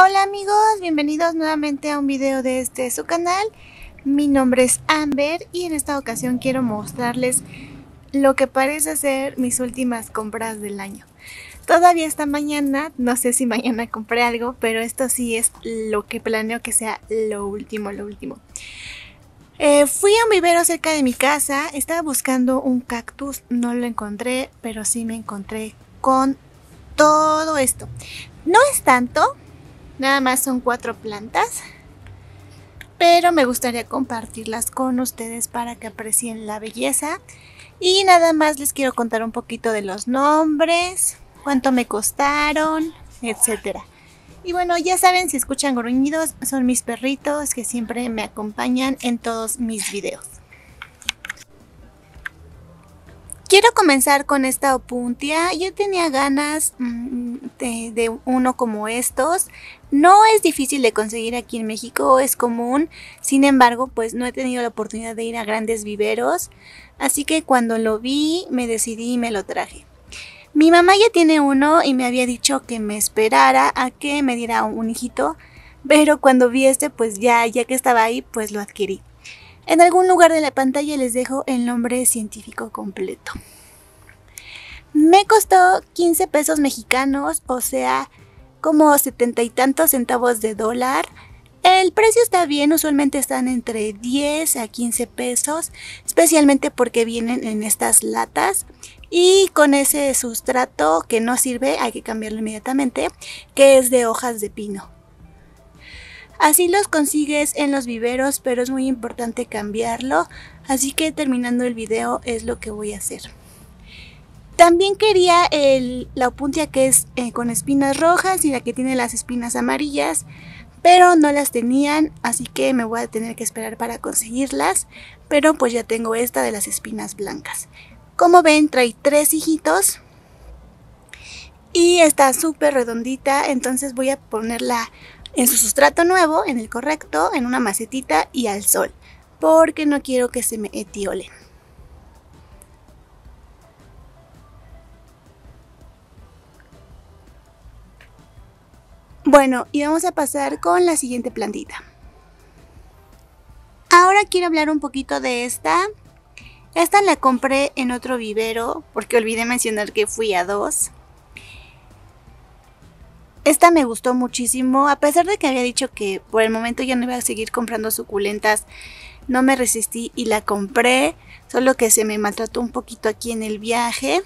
Hola amigos, bienvenidos nuevamente a un video de su canal. Mi nombre es Amber y en esta ocasión quiero mostrarles lo que parece ser mis últimas compras del año. Todavía esta mañana, no sé si mañana compré algo, pero esto sí es lo que planeo que sea lo último. Fui a un vivero cerca de mi casa, estaba buscando un cactus, no lo encontré, pero sí me encontré con todo esto. No es tanto. Nada más son 4 plantas, pero me gustaría compartirlas con ustedes para que aprecien la belleza. Y nada más les quiero contar un poquito de los nombres, cuánto me costaron, etcétera. Y bueno, ya saben, si escuchan gruñidos, son mis perritos que siempre me acompañan en todos mis videos. Quiero comenzar con esta opuntia. Yo tenía ganas de uno como estos. No es difícil de conseguir aquí en México, es común. Sin embargo, pues no he tenido la oportunidad de ir a grandes viveros. Así que cuando lo vi, me decidí y me lo traje. Mi mamá ya tiene uno y me había dicho que me esperara a que me diera un hijito. Pero cuando vi pues ya que estaba ahí, pues lo adquirí. En algún lugar de la pantalla les dejo el nombre científico completo. Me costó 15 pesos mexicanos, o sea, como 70 y tantos centavos de dólar. El precio está bien, usualmente están entre 10 a 15 pesos, especialmente porque vienen en estas latas. Y con ese sustrato que no sirve, hay que cambiarlo inmediatamente, que es de hojas de pino. Así los consigues en los viveros, pero es muy importante cambiarlo, así que terminando el video es lo que voy a hacer. También quería la opuntia que es con espinas rojas y la que tiene las espinas amarillas, pero no las tenían, así que me voy a tener que esperar para conseguirlas, pero pues ya tengo esta de las espinas blancas. Como ven, trae 3 hijitos y está súper redondita, entonces voy a ponerla en su sustrato nuevo, en el correcto, en una macetita y al sol, porque no quiero que se me etiolen. Bueno, y vamos a pasar con la siguiente plantita. Ahora quiero hablar un poquito de esta. Esta la compré en otro vivero, porque olvidé mencionar que fui a 2. Esta me gustó muchísimo, a pesar de que había dicho que por el momento ya no iba a seguir comprando suculentas, no me resistí y la compré, solo que se me maltrató un poquito aquí en el viaje.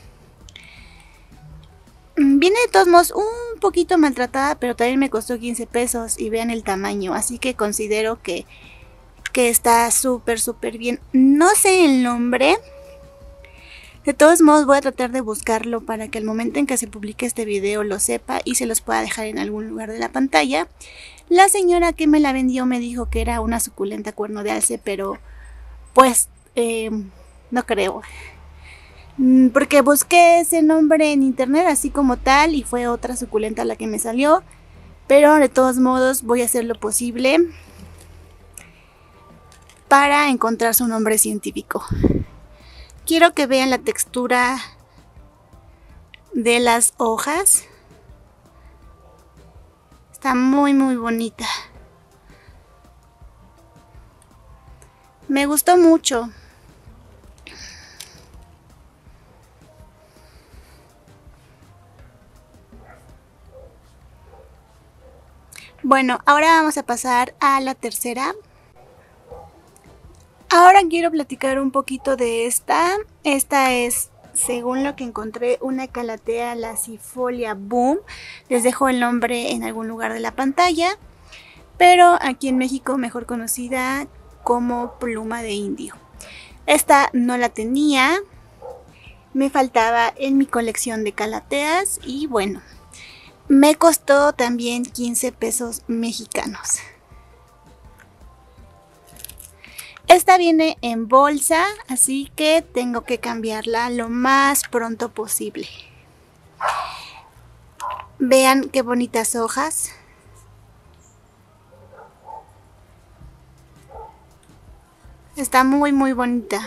Viene de todos modos un poquito maltratada, pero también me costó 15 pesos y vean el tamaño, así que considero que está súper bien. No sé el nombre. De todos modos voy a tratar de buscarlo para que al momento en que se publique este video lo sepa y se los pueda dejar en algún lugar de la pantalla. La señora que me la vendió me dijo que era una suculenta cuerno de alce, pero pues no creo. Porque busqué ese nombre en internet así como tal y fue otra suculenta la que me salió. Pero de todos modos voy a hacer lo posible para encontrar su nombre científico. Quiero que vean la textura de las hojas. Está muy bonita. Me gustó mucho. Bueno, ahora vamos a pasar a la tercera. Ahora quiero platicar un poquito de esta. Esta es, según lo que encontré, una calathea lacifolia boom. Les dejo el nombre en algún lugar de la pantalla. Pero aquí en México mejor conocida como pluma de indio. Esta no la tenía. Me faltaba en mi colección de calatheas y bueno, me costó también 15 pesos mexicanos. Esta viene en bolsa, así que tengo que cambiarla lo más pronto posible. Vean qué bonitas hojas. Está muy bonita.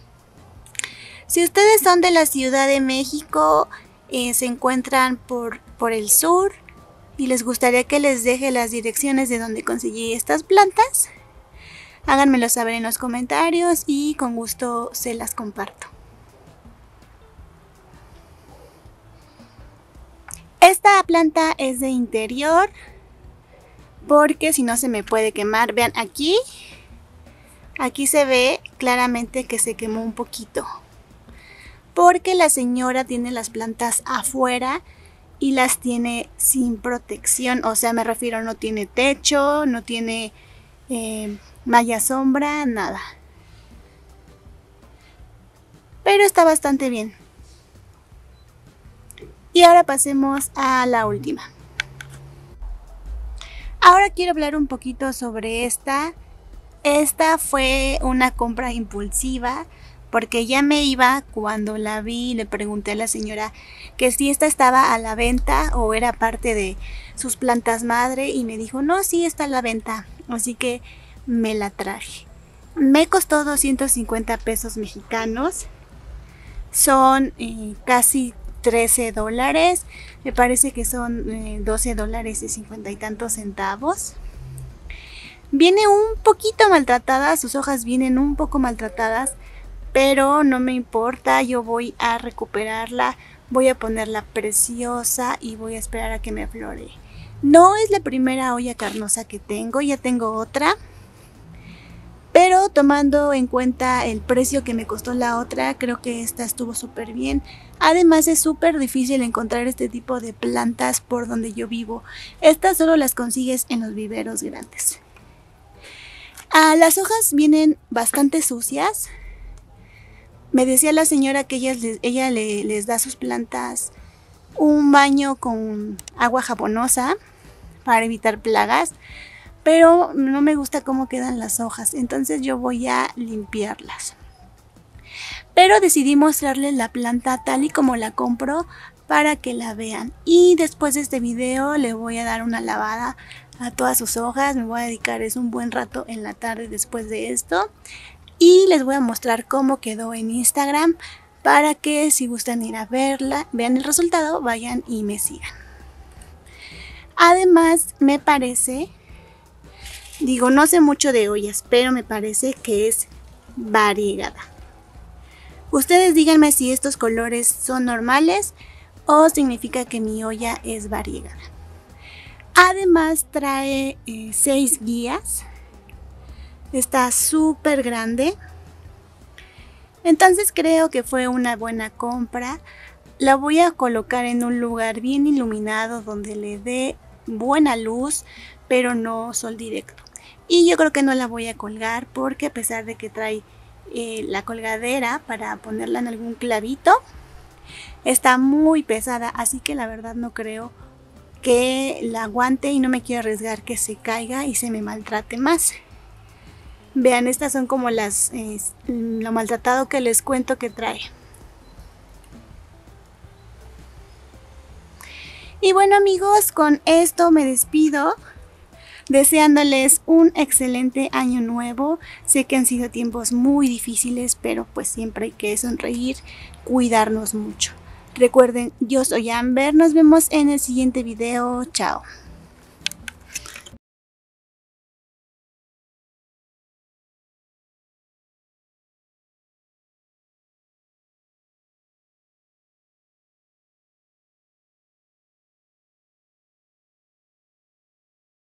Si ustedes son de la Ciudad de México, se encuentran por por el sur y les gustaría que les deje las direcciones de donde conseguí estas plantas, háganmelo saber en los comentarios y con gusto se las comparto. Esta planta es de interior porque si no se me puede quemar. Vean, aquí se ve claramente que se quemó un poquito porque la señora tiene las plantas afuera y las tiene sin protección. O sea, me refiero, no tiene techo, no tiene malla sombra, nada. Pero está bastante bien. Y ahora pasemos a la última. Ahora quiero hablar un poquito sobre esta. Esta fue una compra impulsiva porque ya me iba cuando la vi y le pregunté a la señora que si esta estaba a la venta o era parte de sus plantas madre y me dijo no, sí está a la venta, así que me la traje. Me costó 250 pesos mexicanos, son casi 13 dólares, me parece que son 12 dólares y 50 y tantos centavos. Viene un poquito maltratada, sus hojas vienen un poco maltratadas, pero no me importa, yo voy a recuperarla, voy a ponerla preciosa y voy a esperar a que me aflore. No es la primera olla carnosa que tengo, ya tengo otra, pero tomando en cuenta el precio que me costó la otra, creo que esta estuvo súper bien. Además es súper difícil encontrar este tipo de plantas por donde yo vivo. Estas solo las consigues en los viveros grandes. Las hojas vienen bastante sucias. Me decía la señora que ella les da a sus plantas un baño con agua jabonosa para evitar plagas, pero no me gusta cómo quedan las hojas, entonces yo voy a limpiarlas. Pero decidí mostrarles la planta tal y como la compro para que la vean. Y después de este video le voy a dar una lavada a todas sus hojas, me voy a dedicar un buen rato en la tarde después de esto. Y les voy a mostrar cómo quedó en Instagram para que si gustan ir a verla, vean el resultado, vayan y me sigan. Además me parece, digo no sé mucho de ollas, pero me parece que es variegada. Ustedes díganme si estos colores son normales o significa que mi olla es variegada. Además trae 6 guías. Está súper grande. Entonces creo que fue una buena compra. La voy a colocar en un lugar bien iluminado donde le dé buena luz, pero no sol directo. Y yo creo que no la voy a colgar porque a pesar de que trae la colgadera para ponerla en algún clavito, está muy pesada, así que la verdad no creo que la aguante y no me quiero arriesgar que se caiga y se me maltrate más. Vean, estas son como lo maltratado que les cuento que trae. Y bueno amigos, con esto me despido, deseándoles un excelente año nuevo. Sé que han sido tiempos muy difíciles, pero pues siempre hay que sonreír, cuidarnos mucho. Recuerden, yo soy Amber, nos vemos en el siguiente video, chao.